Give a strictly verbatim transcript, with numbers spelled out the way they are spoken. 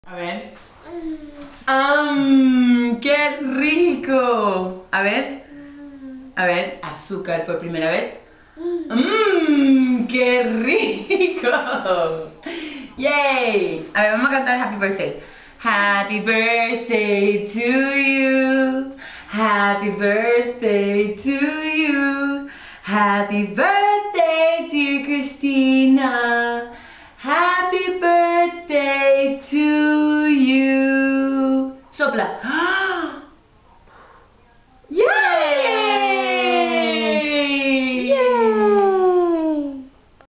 A ver. ¡Mmm! ¡Qué rico! A ver. A ver, azúcar por primera vez. ¡Mmm! ¡Qué rico! ¡Yay! A ver, vamos a cantar Happy Birthday. Happy birthday to you. Happy birthday to you. Happy birthday, dear Christina. Happy birthday to you. Sopla.